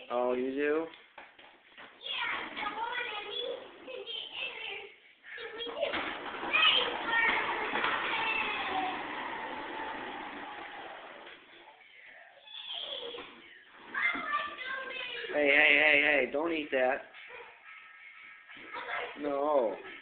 Oh, you do? Hey, hey, hey, hey, don't eat that. No.